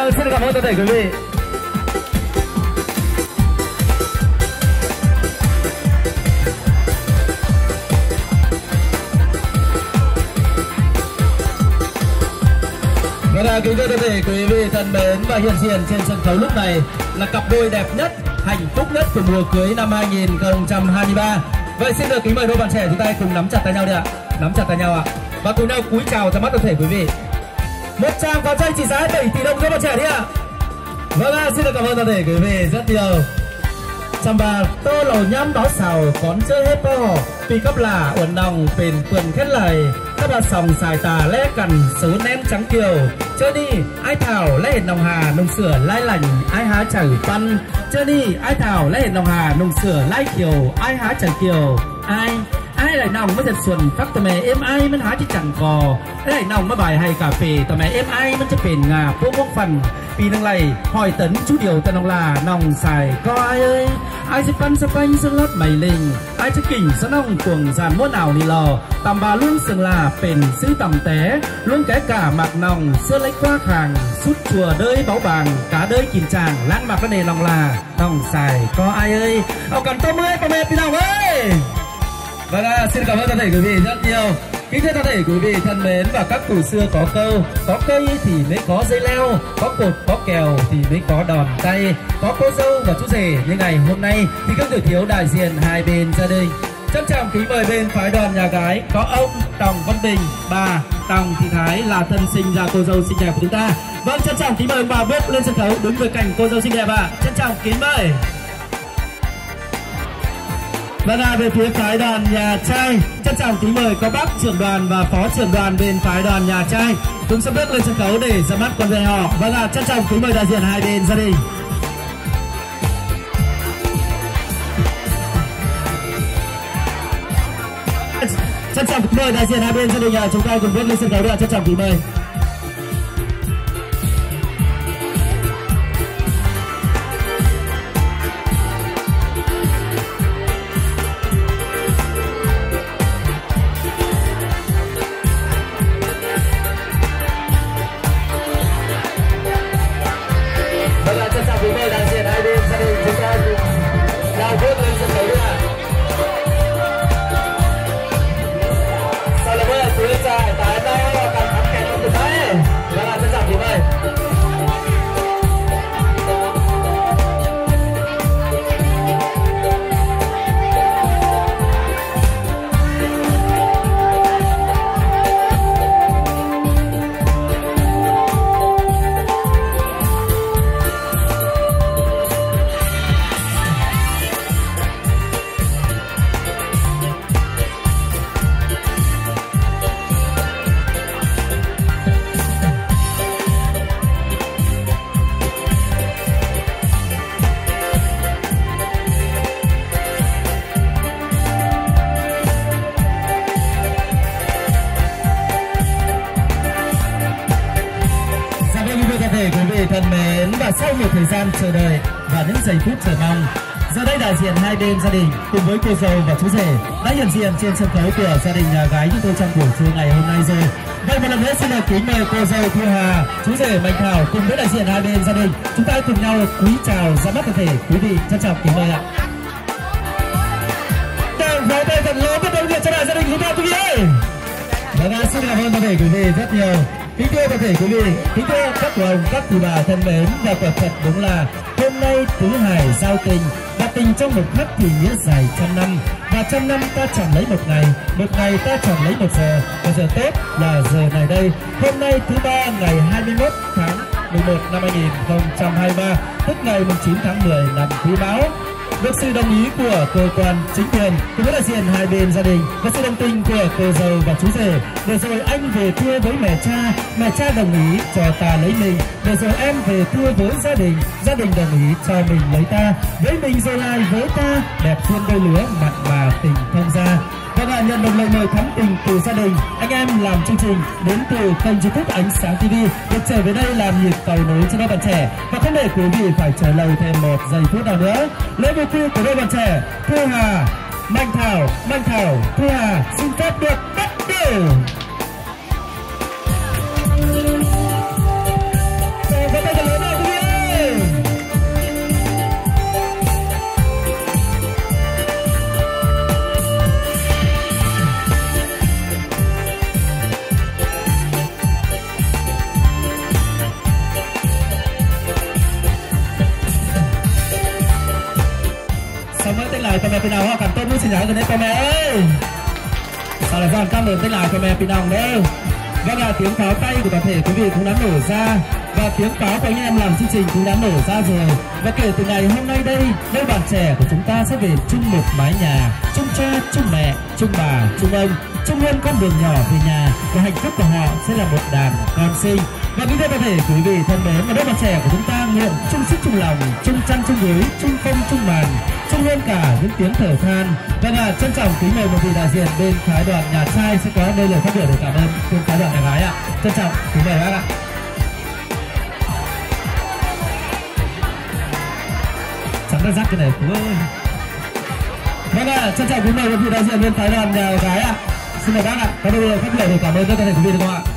Vâng, xin cảm ơn toàn thể quý vị. Và kính thưa toàn thể quý vị thân mến, và hiện diện trên sân khấu lúc này là cặp đôi đẹp nhất, hạnh phúc nhất của mùa cưới năm 2023. Vậy xin được kính mời đôi bạn trẻ chúng ta cùng nắm chặt tay nhau đi ạ, nắm chặt tay nhau ạ, và cùng nhau cúi chào ra mắt toàn thể quý vị. Một tràng pháo tay trị giá 7 tỷ đồng cho bạn trẻ đi ạ. Vâng, xin được cảm ơn toàn thể quý vị rất nhiều. Chăm bà tô lầu nhắm đó xào con chơi hết bò vì cấp là uẩn nòng bền quần khét lời các bà sòng xài tà lẽ cằn số ném trắng kiều chơi đi ai thảo lẽ hệt nòng hà nông sửa lai lành ai há chẳng văn chơi đi ai thảo lẽ hệt nòng hà nông sửa lai kiều ai há chẳng kiều ai lại nòng mới giật xuân phát tờ mẹ em ai mới há chứ chẳng cò ai lại nòng mới bài hay cà phê tờ mẹ em ai mới chấp bền ngà phố bốc phần vì năng này hỏi tấn chú điều tên nòng là nòng xài có ai ơi ai sẽ phân sắp banh sương lót mày linh ai sẽ kỉnh sẵn nòng cuồng dàn muôn ảo nì lò tầm bà luôn sừng là bền sư tầm té luôn cái cả mặt nòng xưa lấy qua khàng sút chùa đơi báo bàng cá đơi kìm tràng lãng mặt cái nề nòng là nòng xài có ai ơi ông cần tôm ơi bà mẹ tí nòng ơi. Vâng, xin cảm ơn toàn thể quý vị rất nhiều. Kính thưa toàn thể quý vị thân mến, và các cụ xưa có câu có cây thì mới có dây leo, có cột có kèo thì mới có đòn tay, có cô dâu và chú rể. Như ngày hôm nay thì không thể thiếu đại diện hai bên gia đình. Trân trọng kính mời bên phái đoàn nhà gái có ông Tòng Văn Bình, bà Tòng Thị Thái là thân sinh ra cô dâu xinh đẹp của chúng ta. Vâng, trân trọng kính mời bà bước lên sân khấu đứng về cạnh cô dâu xinh đẹp ạ. Trân trọng kính mời. Vâng, về phía phái đoàn nhà trai, trân trọng kính mời có bác trưởng đoàn và phó trưởng đoàn bên phái đoàn nhà trai cũng sẽ bước lên sân khấu để ra mắt con rể họ. Vâng, trân trọng kính mời đại diện hai bên gia đình. Trân trọng kính mời đại diện hai bên gia đình chúng ta cùng bước lên sân khấu được. Trân trọng kính mời. Thân mến, và sau một thời gian chờ đợi và những giây phút chờ mong, giờ đây đại diện hai bên gia đình cùng với cô dâu và chú rể đã hiện diện trên sân khấu của gia đình nhà gái chúng tôi trong buổi trưa ngày hôm nay rồi. Vậy một lần nữa xin được kính mời cô dâu Thu Hà, chú rể Mạnh Thảo cùng với đại diện hai bên gia đình chúng ta cùng nhau cúi chào ra mắt toàn thể quý vị. Trân trọng kính mời ạ. Vỗ tay thật lớn bắt đầu nhiệt cho đại gia đình chúng ta quý vị ơi. Vâng, xin cảm ơn toàn thể quý vị rất nhiều. Kính thưa toàn thể quý vị, kính thưa các cụ ông, các cụ bà thân mến, và quả thật đúng là hôm nay tứ hải giao tình và tình trong một khắc thì nghĩa dài trăm năm, và trăm năm ta chẳng lấy một ngày ta chẳng lấy một giờ, và giờ tốt là giờ này đây. Hôm nay thứ ba ngày 21 tháng 11 năm 2023, tức ngày 9 tháng 10 năm Quý Mão. Được sự đồng ý của cơ quan chính quyền cùng với đại diện hai bên gia đình và sự đồng tình của cô dâu và chú rể, để rồi anh về thưa với mẹ cha đồng ý cho ta lấy mình, để rồi em về thưa với gia đình đồng ý cho mình lấy ta, với mình rồi lại với ta, đẹp thiên đôi lứa mặn mà tình thông gia. Và nhận được lời mời thắm tình từ gia đình, anh em làm chương trình đến từ kênh YouTube Ánh Sáng TV được trở về đây làm nhịp cầu nối cho đôi bạn trẻ, và không để quý vị phải chờ lâu thêm một giây phút nào nữa. Lễ vô tư của đôi bạn trẻ Thu Hà, Mạnh Thảo, Thu Hà xin phép được bắt đầu. Và bây giờ mẹ Pin nào họ cảm tốt vui xin nhớ gần đây cô mẹ ơi. Sau là dàn cảm ơn tên lại cô mẹ Pin nào đấy. Vâng là tiếng pháo tay của toàn thể quý vị cũng đã nổ ra và tiếng pháo của anh em làm chương trình cũng đã nổ ra rồi. Và kể từ ngày hôm nay đây, đôi bạn trẻ của chúng ta sẽ về chung một mái nhà, chung cha, chung mẹ, chung bà, chung ông, chung lên con đường nhỏ về nhà, và hạnh phúc của họ sẽ là một đàn con sinh. Và kính thưa toàn thể quý vị thân mến, và đôi bạn trẻ của chúng ta nguyện chung sức chung lòng, chung chăn chung gối, chung phong chung màn, chung lên cả những tiếng thở than. Vâng ạ, trân trọng kính mời một vị đại diện bên phái đoàn nhà trai sẽ có đây lời phát biểu để cảm ơn bên phái đoàn nhà gái ạ. Trân trọng kính mời bác ạ. Chẳng đã rắc cái này Phú ơi. Vâng ạ, trân trọng kính mời một vị đại diện bên phái đoàn nhà gái ạ. Xin mời bác ạ, có đây lời phát biểu để cảm ơn tất cả quý vị được không ạ?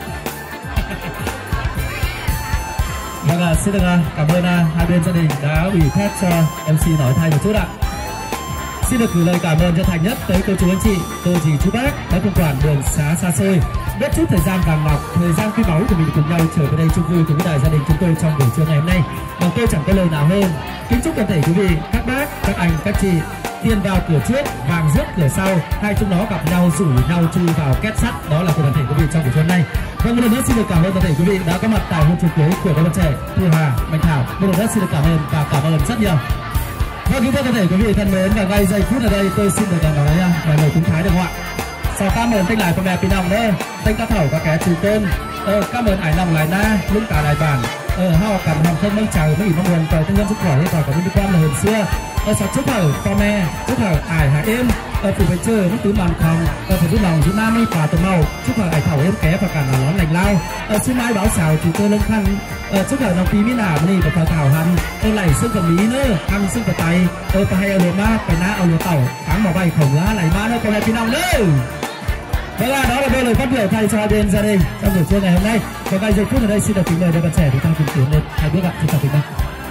Vâng ạ, xin được cảm ơn hai bên gia đình đã ủy thác cho MC nói thay một chút ạ. Xin được gửi lời cảm ơn chân thành nhất tới cô chú anh chị, cô dì chú bác đã cùng quản đường xá xa xôi, biết chút thời gian vàng ngọc, thời gian quý báu của mình cùng nhau trở về đây chung vui cùng với đại gia đình chúng tôi trong buổi trưa ngày hôm nay. Và tôi chẳng có lời nào hơn kính chúc toàn thể quý vị, các bác, các anh, các chị tiền vào cửa trước, vàng rước cửa sau, hai chúng nó gặp nhau rủ nhau chui vào két sắt. Đó là của toàn thể quý vị trong buổi trưa nay. Vâng, một lần nữa xin được cảm ơn toàn thể quý vị đã có mặt tại hôn trường cưới của các bạn trẻ Thu Hà, Mạnh Thảo. Một lần nữa xin được cảm ơn và cảm ơn rất nhiều. Vâng, kính thưa toàn thể quý vị thân mến, và ngay giây phút ở đây tôi xin được nói vài lời cúng thái được không ạ? Sau cảm ơn tên lại con mẹ Pin Nòng đấy, tên các thầu các kẻ trừ tôn, cảm ơn ải nòng lại na, lũng cả đại bản, họ cảm hồng thân mong chào mấy mong nguồn cầu tinh nhân sức khỏe và có những quan là hơn xưa. Sao chúc hở con mẹ, chúc hở ải hải êm, phụ phải chơi những thứ màn không, phải giúp lòng giúp nam đi phà tầm màu, chúc hở ải thảo êm ké và cả là nón lành lao. Xin mai báo xào thì tôi lên khăn, chúc hở nòng tí mỹ nào đi và phà thảo hằn, lại xương phần lý nữa, hăng xương phần tay, phải hay ở lửa ma, phải ná ở lửa tàu, tháng mà bay khổng lá lại má nữa con mẹ Pin Nòng đấy. Đó là đôi lời phát biểu thay cho hai bên gia đình trong buổi trưa ngày hôm nay. Và ngay giây phút ở đây xin được kính mời đôi bạn trẻ chúng ta cùng tiến lên hai bước ạ. Xin chào kính mời.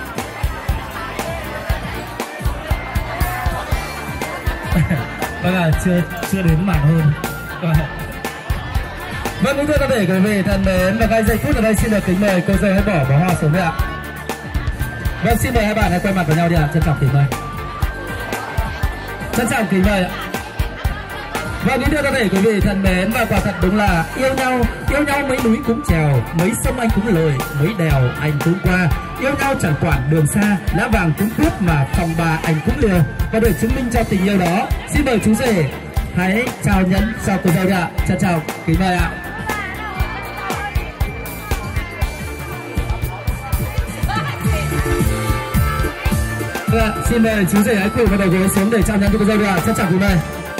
Vâng ạ, chưa đến màn hôn. Vâng, kính thưa toàn thể quý vị thân mến, và ngay giây phút ở đây xin được kính mời cô dâu hãy bỏ bó hoa xuống đây ạ. Vâng, xin mời hai bạn hãy quay mặt vào nhau đi ạ. Trân trọng kính mời. Trân trọng kính mời ạ. Và kính thưa toàn thể quý vị thân mến, và quả thật đúng là yêu nhau mấy núi cũng trèo, mấy sông anh cũng lội, mấy đèo anh cũng qua. Yêu nhau chẳng quản đường xa, lá vàng cũng cướp mà phòng bà anh cũng liều. Và để chứng minh cho tình yêu đó, xin mời chú rể hãy chào nhẫn chào cô dâu ạ. Trân trọng kính mời ạ. Xin mời chú rể hãy cử vào đầu gối xuống để chào nhẫn cho cô dâu ạ. Trân trọng kính mời.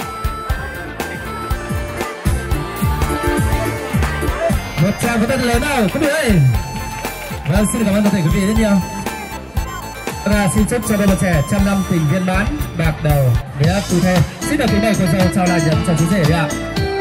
Một tràng pháo tay lớn nào quý vị ơi. Vâng, xin cảm ơn toàn thể quý vị rất nhiều. Và xin chúc cho đôi bạn trẻ trăm năm tình viên mãn, bạc đầu nghĩa phu thê. Xin được kính mời cô dâu chào lại nhẫn cho chú rể đi ạ.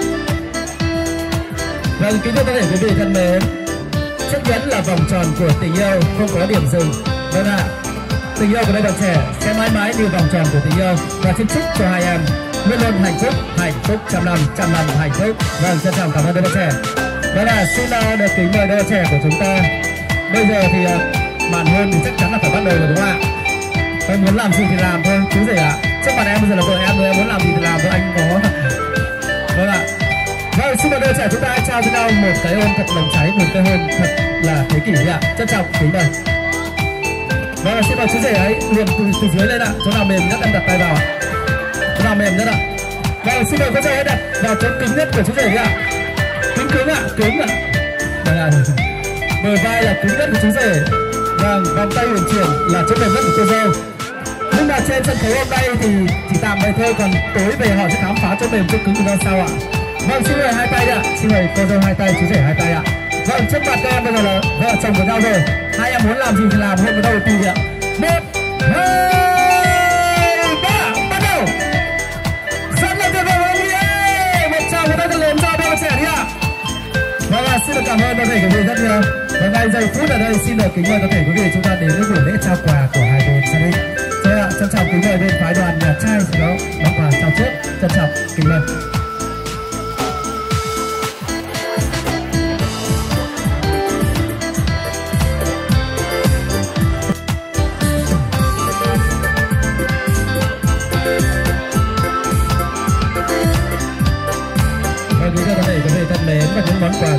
Vâng, kính thưa toàn thể quý vị thân mến, chiếc nhẫn là vòng tròn của tình yêu, không có điểm dừng. Vâng ạ, tình yêu của đôi bạn trẻ sẽ mãi mãi như vòng tròn của tình yêu. Và xin chúc cho hai em luôn luôn hạnh phúc trăm năm hạnh phúc. Vâng, trân trọng cảm ơn đôi bạn trẻ. Đó là xin được kính mời đôi trẻ của chúng ta. Bây giờ thì màn hôn thì chắc chắn là phải bắt đầu rồi đúng không ạ? Em muốn làm gì thì làm thôi chú rể ạ. Trước mặt em bây giờ là vợ em rồi, em muốn làm gì thì làm thôi, anh có. Vâng ạ. Vâng, xin mời đôi trẻ chúng ta trao cho nhau một cái ôm thật nồng cháy, một cái hôn thật là thế kỷ ạ. Trân trọng kính mời. Vâng, xin mời chú rể ấy liền từ dưới lên ạ. Chỗ nào mềm nhất em đặt tay vào. Chỗ nào mềm nhất ạ. Vâng, xin mời cô dâu hãy đặt vào chỗ cứng nhất của chú rể ạ. Cứng ạ, cứng ạ. Đây là bờ vai là cứng nhất của chú rể. Vâng, vòng tay huyền chuyển là chỗ mềm nhất của cô dâu. Nhưng mà trên sân khấu hôm nay thì chỉ tạm vậy thôi, còn tối về họ sẽ khám phá chỗ mềm chỗ cứng của nhau sau ạ. Vâng, xin mời hai tay ạ. Xin mời cô dâu hai tay, chú rể hai tay ạ. Vâng, trước mặt các em bây giờ là vợ chồng của nhau rồi. Hai em muốn làm gì thì làm, hôn vào đâu thì tùy ạ. 1, 2, 3, bắt đầu. Rất là tuyệt vời luôn đi. Một tràng của tay thật lớn cho đôi trẻ đi ạ. Vâng ạ, xin được cảm ơn toàn thể quý vị rất nhiều. Và ngay giây phút ở đây xin được kính mời toàn thể quý vị chúng ta đến với buổi lễ trao quà của hai bên gia đình. Tôi ạ, trân trọng kính mời bên phái đoàn nhà trai sẽ có món quà trao trước. Trân trọng kính mời.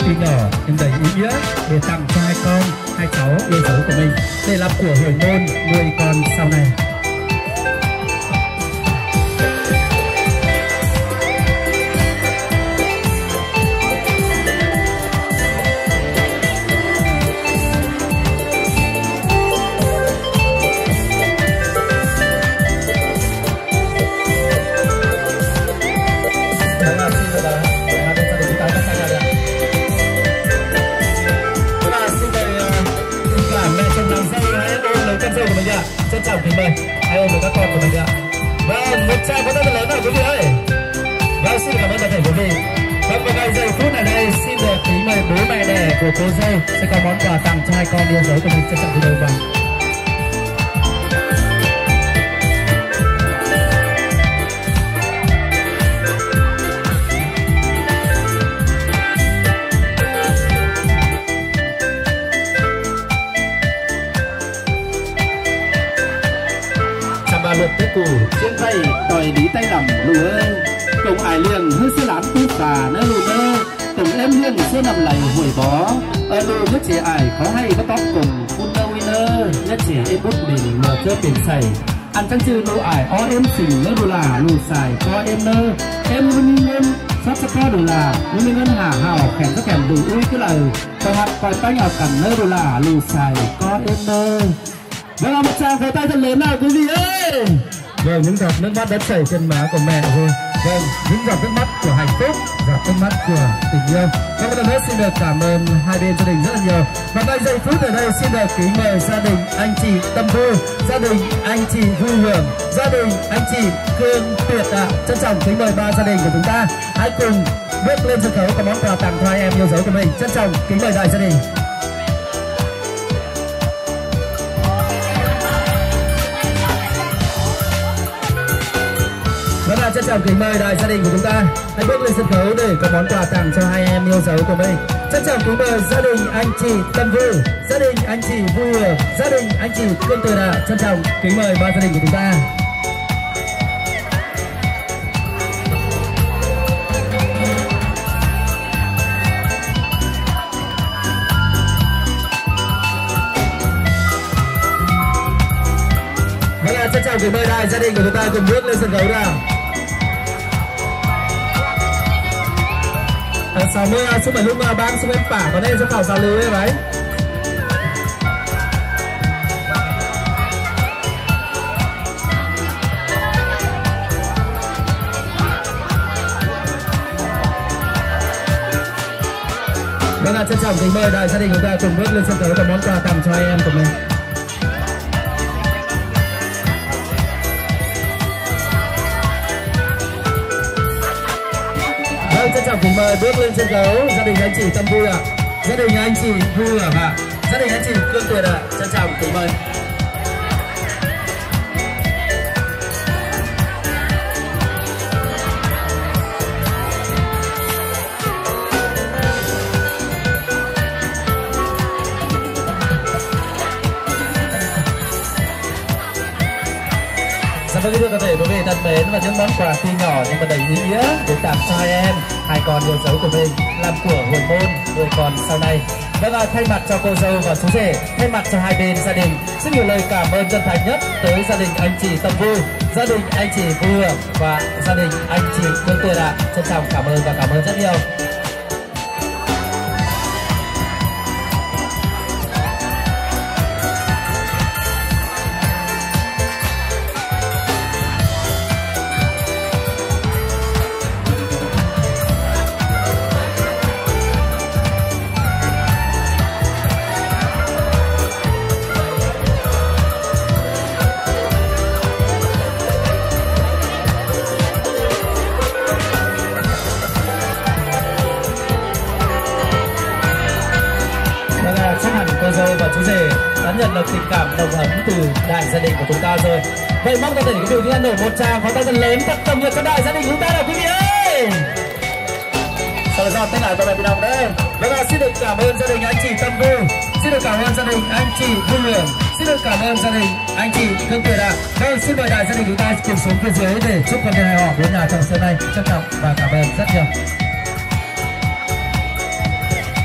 tuy nhỏ nhưng đầy ý nghĩa để tặng cho hai con, hai cháu yêu dấu của mình để làm của hồi môn nuôi con sau này. Trân trọng kính mời hai ông và các con của mình ạ. Vâng, một tràng có tay lớn nào quý vị ơi. Vâng, xin cảm ơn toàn thể quý vị. Vâng, và ngay giây phút này đây xin được kính mời bố mẹ đẻ của cô dâu sẽ có món quà tặng cho hai con yêu dấu của mình. Trân trọng kính mời. Vâng. luật tế củ trên tay đòi lý tay lỏng lùa cùng ải liền hơi xe lán tu phà nơi lù nơ cùng em liên xe nằm lầy hồi bó ở lù với trẻ ải có hay có tóc cùng phun nâu nơ nhất trẻ em bút mình mở chơ biển sảy ăn trăng chư lù ải ó em xình nơ lù là lù xài có em nơ em luôn nhân sắp sắp có đủ là luôn ngân hà hào khèm các kèm đủ uy cứ lời còn hạt còi tay nhỏ cằn nơ lù là lù xài có em nơ. Vâng, một tràng pháo tay thật lớn nào quý vị ơi. Vâng, những giọt nước mắt đã chảy trên má của mẹ rồi. Vâng, những giọt nước mắt của hạnh phúc, giọt nước mắt của tình yêu. Và một lần nữa xin được cảm ơn hai bên gia đình rất là nhiều. Và ngay giây phút ở đây xin được kính mời gia đình anh chị Tâm Vui, gia đình anh chị Vui Hưởng, gia đình anh chị Cương Tuyệt ạ. Trân trọng kính mời ba gia đình của chúng ta hãy cùng bước lên sân khấu có món quà tặng cho hai em yêu dấu của mình. Trân trọng kính mời đại gia đình. Vâng ạ, trân trọng kính mời đại gia đình của chúng ta hãy bước lên sân khấu để có món quà tặng cho hai em yêu dấu của mình. Trân trọng kính mời gia đình anh chị Tâm Vui, gia đình anh chị Vui Hưởng, gia đình anh chị Cương Tuyệt ạ. Trân trọng kính mời ba gia đình của chúng ta. Vâng ạ, trân trọng kính mời đại gia đình của chúng ta cùng bước lên sân khấu nào. Sáu mươi số 7 lúc bang số em phả có nên số khảo giao lưu ấy đấy. Vâng ạ, trân trọng kính mời đại gia đình của chúng ta cùng bước lên sân khấu và món quà tặng cho hai em của mình. Trân trọng kính mời bước lên sân khấu gia đình anh chị Tâm Vui ạ, gia đình anh chị Vui Hưởng ạ, gia đình anh chị Cương Tuyệt ạ. Trân trọng kính mời. Vâng, thưa quý vị thân mến, và những món quà tuy nhỏ nhưng mà đầy ý nghĩa để tặng cho hai em, hai con yêu dấu của mình làm của hồi môn nuôi con sau này. Vâng, thay mặt cho cô dâu và chú rể, thay mặt cho hai bên gia đình, xin gửi lời cảm ơn chân thành nhất tới gia đình anh chị Tâm Vui, gia đình anh chị Vui Hưởng và gia đình anh chị Cương Tuyệt ạ. Trân trọng cảm ơn và cảm ơn rất nhiều. Cô dâu và chú rể đã nhận được tình cảm nồng ấm từ đại gia đình của chúng ta rồi. Vậy mong toàn thể quý vị chúng ta nổ một tràng pháo tay thật lớn thật tổng nhiệt cho đại gia đình của chúng ta nào quý vị ơi. Sau đó tay lại vào đồng đây. Vâng, xin được cảm ơn gia đình anh chị Tâm Vui, xin được cảm ơn gia đình anh chị Vui Hưởng, xin được cảm ơn gia đình anh chị Cương Tuyệt ạ. Vâng, xin mời đại gia đình chúng ta cùng xuống phía dưới để chúc con hài hòa với nhà trong sân này. Trân trọng và cảm ơn rất nhiều.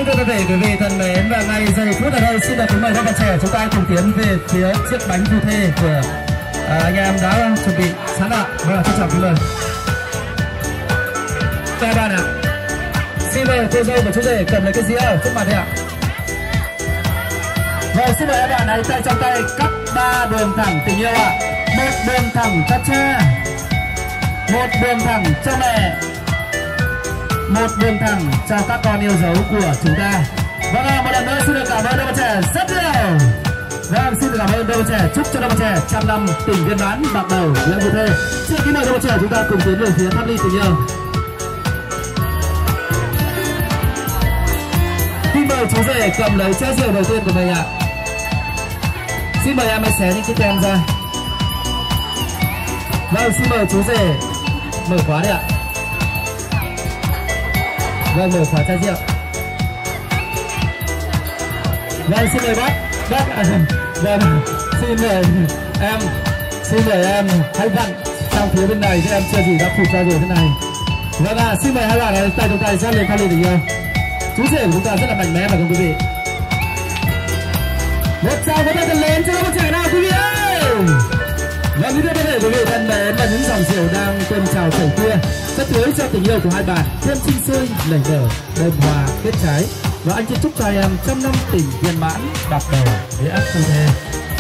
thưa toàn thể quý vị thân mến, và ngay giây phút ở đây xin được kính mời các bạn trẻ chúng ta cùng tiến về phía chiếc bánh phu thê của anh em đã chuẩn bị sẵn ạ. Vâng, trân trọng kính mời các bạn ạ. Xin mời cô dâu và chú rể cầm lấy cái dĩa ở trước mặt đây ạ. Rồi xin mời các bạn hãy tay trong tay cắt 3 đường thẳng tình yêu ạ. 1 đường thẳng cho cha, 1 đường thẳng cho mẹ, 1 đường thẳng cho các con yêu dấu của chúng ta. Vâng, một lần nữa xin được cảm ơn đôi bạn trẻ rất nhiều. Vâng, xin được cảm ơn đôi bạn trẻ, chúc cho đôi bạn trẻ trăm năm tình viên mãn bạc đầu lễ phu thê. Xin kính mời đôi bạn trẻ chúng ta cùng tiến về phía tháp ly tình yêu. Xin mời chú rể cầm lấy chai rượu đầu tiên của mình ạ. Xin mời em hãy xé những chiếc tem ra. Vâng, xin mời chú rể mở khóa đi ạ. Vâng, mở khóa chai rượu. Vâng, xin mời bác. Vâng, xin mời em hãy vặn sang phía bên này chứ em chưa gì đã phục ra rồi thế này. Vâng ạ, xin mời hai bạn này tay trong tay sát lên tháp ly tình yêu. Chú rể của chúng ta rất là mạnh mẽ mà không quý vị. Một tràng có tay thật lớn cho các trẻ nào quý vị ơi. Và quý vị quý vị thân mến, và những dòng rượu đang tuôn trào chảy khuya rất tưới cho tình yêu của hai bạn thêm sinh sôi nảy nở, đơm hòa kết trái. Và anh xin chúc cho em trăm năm tình viên mãn bạc đầu với ác phu thê.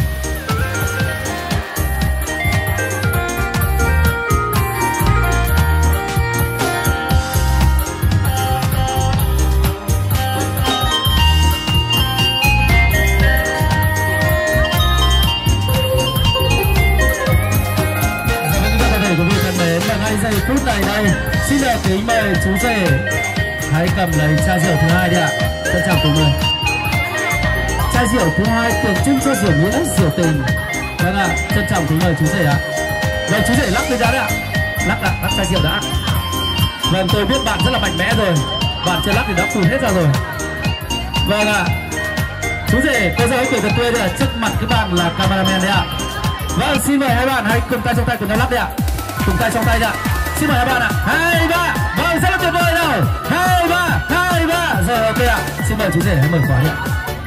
Giây phút này đây xin được kính mời chú rể hãy cầm lấy chai rượu thứ hai đi ạ. Trân trọng kính mời. Chai rượu thứ hai tượng trưng cho rượu nghĩa rượu tình. Vâng ạ, trân trọng kính mời chú rể ạ. Vâng, chú rể lắc lên đã đấy ạ. Lắc chai rượu đã. Vâng, tôi biết bạn rất là mạnh mẽ rồi, bạn chưa lắc thì đã phun hết ra rồi. Vâng ạ, chú rể cô dâu hãy cười thật tươi đây ạ, trước mặt các bạn là cameraman đấy ạ. Vâng, xin mời hai bạn hãy cùng tay trong tay cùng nhau lắc đấy ạ. Cùng tay trong tay ạ. Xin mời các bạn ạ. 2, 3. Vâng, rất là tuyệt vời rồi. 2, 3, 2, 3. Rồi, ok ạ. Xin mời chú rể hãy mở khóa đi ạ.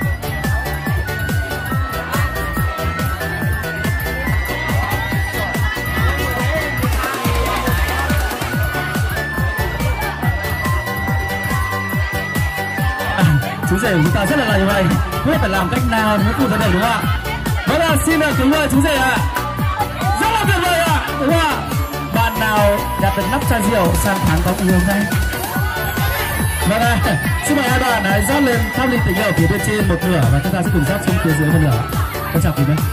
Chú rể của chúng ta rất là như vậy, không biết phải làm cách nào mới phù hợp đây đúng không ạ? Vâng ạ, xin mời kính mời chú rể ạ. Rất là tuyệt vời ạ, đúng không ạ? Bạn nào đặt được nắp chai rượu sang tháng có yêu đây? Vâng ạ, xin mời hai bạn hãy rót lên tháp ly tình yêu phía bên trên một nửa và chúng ta sẽ cùng rót xuống phía dưới một nửa. Con chào quý vị.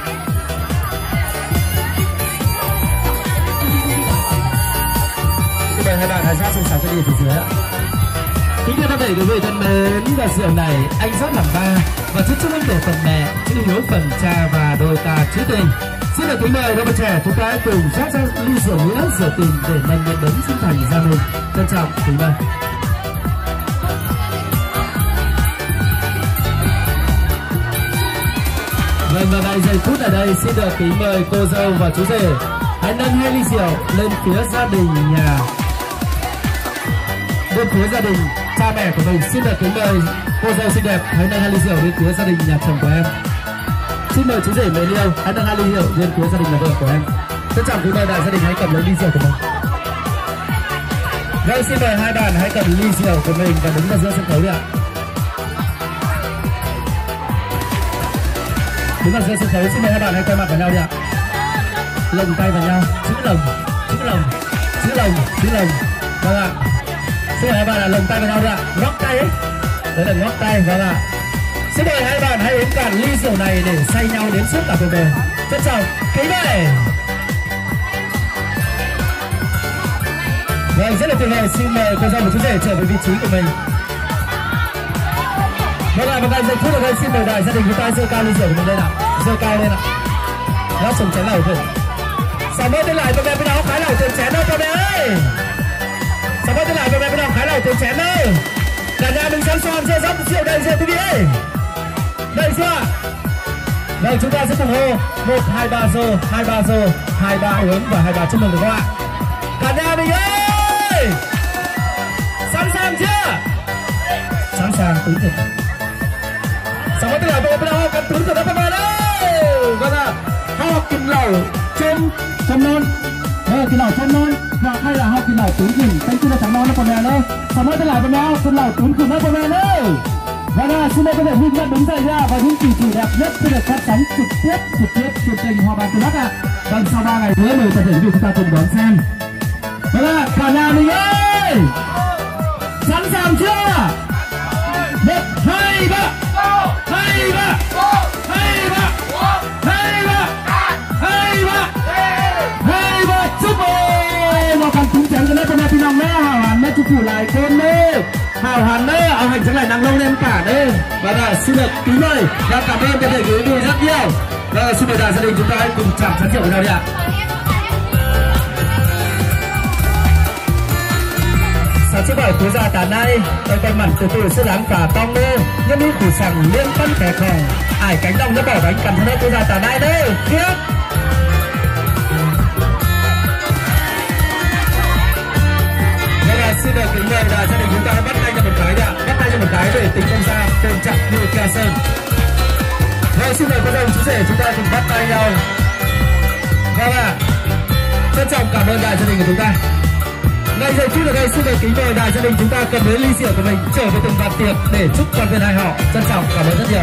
Xin mời hai bạn hãy rót xuống sáu cái ly phía dưới ạ. Kính thưa tất cả quý vị thân mến, và rượu này anh rót làm 3 và chúc anh để phần mẹ, chữ hiếu phần cha và đôi ta chữ tình. Xin được kính mời các bạn trẻ chúng ta hãy cùng rót ra ly rượu nghĩa rượu tình để nâng niềm đấng sinh thành gia mình. Trân trọng kính mời. Vâng, và ngay giây phút ở đây xin được kính mời cô dâu và chú rể hãy nâng 2 ly rượu lên phía gia đình nhà, bên phía gia đình cha mẹ của mình. Xin được kính mời cô dâu xinh đẹp hãy nâng 2 ly rượu lên phía gia đình nhà chồng của em. Xin mời chú rể mến yêu hãy nâng 2 ly rượu lên phía gia đình nhà vợ của em. Trân trọng kính mời đại gia đình hãy cầm lấy ly rượu của mình. Vâng, xin mời hai bạn hãy cầm ly rượu của mình và đứng ra giữa sân khấu đi ạ. Đứng ra giữa sân khấu, xin mời hai bạn hãy quay mặt vào nhau đi ạ. Lồng tay vào nhau, chữ lồng, chữ lồng, chữ lồng, chữ lồng. Vâng ạ. Xin mời hai bạn là lồng tay vào nhau đi ạ. Ngóc tay ấy, đấy là ngóc tay. Vâng ạ. Xin mời hai bạn hãy uống cạn ly rượu này để say nhau đến suốt cả cuộc đời. Trân trọng kính mời. Vâng, rất là tuyệt vời. Xin mời cô dâu và chú rể trở về vị trí của mình. Vâng ạ, và ngay giây phút ở đây xin mời đại gia đình chúng ta giơ cao ly rượu của mình lên ạ. Giơ cao lên ạ. Nó sùng chén lẩu thôi. Sao mơ tên lại con bé bên đó khái lẩu tiền chén đâu con bé ơi. Sao mơ tên lại con bé bên đó khái lẩu tiền chén đâu. Cả nhà mình sẵn sàng chưa, rót rượu đây chưa quý vị ơi. Đây chưa? Vâng, chúng ta sẽ cùng hô 1, 2, 3 rô, 2, 3 rô, 2, 3 uống và 2, 3 chúc mừng được không ạ? Cả nhà mình ơi, sẵn sàng chưa? Sẵn sang túi thịt. Xong rồi tức là bây giờ cần túi thịt đó các bạn ơi. Vâng ạ. Họ kim lẩu chôm non. Đây là kim lẩu chôm non. Hoặc hay là họ kim lẩu túi thịt. Tên kia là trắng non nó còn mèo ơi. Xong rồi tức là bên đó kim lẩu túi thịt nó còn mèo ơi. Vâng ạ, xin mời các bạn huynh đệ đứng dậy ra và những chỉ đẹp nhất sẽ được phát sóng trực tiếp chương trình Hoa Ban Từ Bắc ạ. Vâng, sau 3 ngày nữa mời toàn thể quý vị chúng ta cùng đón xem. Vâng ạ, cả nhà mình ơi, sẵn sàng chưa? 1, 2, 3, 2, 3, 2, 3, 2, 3, 2, 3, 2, 3, chúc mừng. Và phần trúng chén cho lớp bên lòng nữa, hào hẳn nữa chúc phủ lại côn đi. Hào hẳn đấy, áo hành chẳng lại năng lông lên cả đấy. Và là xin được kính mời và cảm ơn toàn thể quý vị rất nhiều. Và xin mời đại gia đình chúng ta hãy cùng chạm chén rượu với nhau đi ạ. Sao chứ bảo cuối gia tà nay, tôi còn mặn từ từ sẽ đáng cả tông đô, nhân đi khủ sẵn liên phân kẻ khỏng, ải cánh đồng nó bỏ bánh cầm thân cuối gia tà nay đây, tiếp. Xin được kính mời là gia đình chúng ta bắt tay cho một cái ạ, bắt tay cho một cái để tính không xa, tôn trọng như ca sơn. Rồi xin mời cô dâu chú rể chúng ta cùng bắt tay nhau. Vâng ạ, trân trọng cảm ơn đại gia đình của chúng ta. Ngay giây phút ở đây xin mời kính mời đại gia đình chúng ta cầm lấy ly rượu của mình trở về từng bàn tiệc để chúc con viên hai họ. Trân trọng cảm ơn rất nhiều.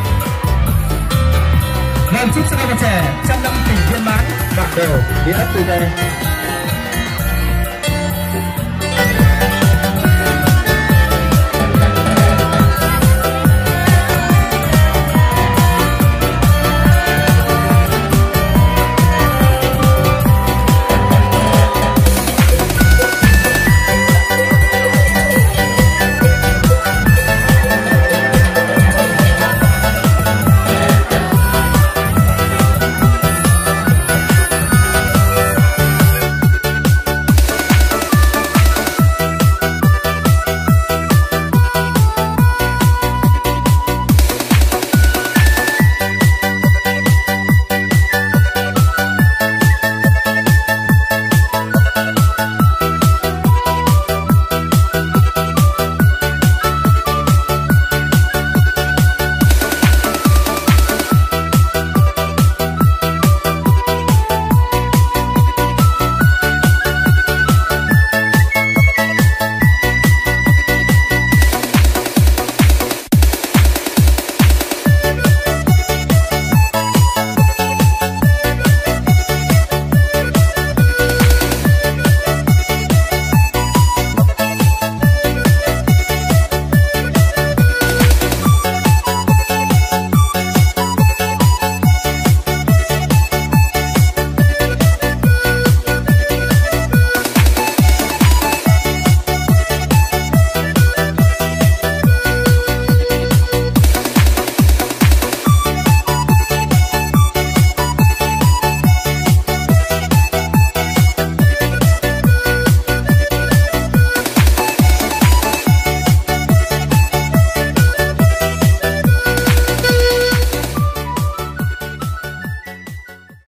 Vâng, chúc cho các bạn trẻ trăm năm tình viên mãn, bạc đầu, đi ấp từ đây.